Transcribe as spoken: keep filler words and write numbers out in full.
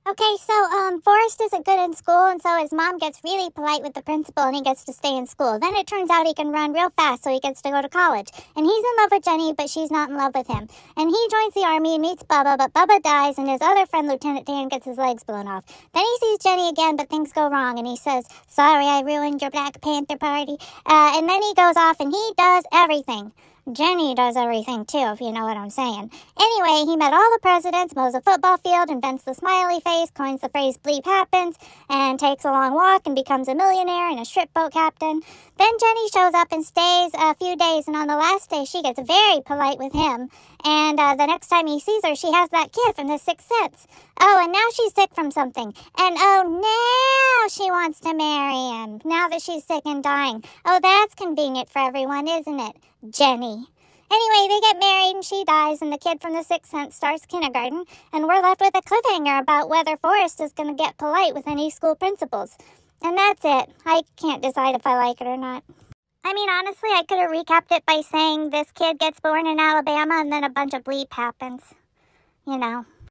Okay, so um, Forrest isn't good in school, and so his mom gets really polite with the principal, and he gets to stay in school. Then it turns out he can run real fast, so he gets to go to college. And he's in love with Jenny, but she's not in love with him. And he joins the army and meets Bubba, but Bubba dies, and his other friend, Lieutenant Dan, gets his legs blown off. Then he sees Jenny again, but things go wrong, and he says, "Sorry, I ruined your Black Panther party." Uh, and then he goes off, and he does everything. Jenny does everything, too, if you know what I'm saying. Anyway, he met all the presidents, mows a football field, invents the smiley face, coins the phrase bleep happens, and takes a long walk and becomes a millionaire and a strip boat captain. Then Jenny shows up and stays a few days, and on the last day, she gets very polite with him. And uh, the next time he sees her, she has that kid from The Sixth Sense. Oh, and now she's sick from something. And oh, now she wants to marry him, now that she's sick and dying. Oh, that's convenient for everyone, isn't it? Jenny. Anyway, they get married and she dies, and the kid from The Sixth Sense starts kindergarten, and we're left with a cliffhanger about whether Forrest is going to get polite with any school principals. And that's it. I can't decide if I like it or not. I mean, honestly, I could have recapped it by saying this kid gets born in Alabama and then a bunch of bleep happens. You know.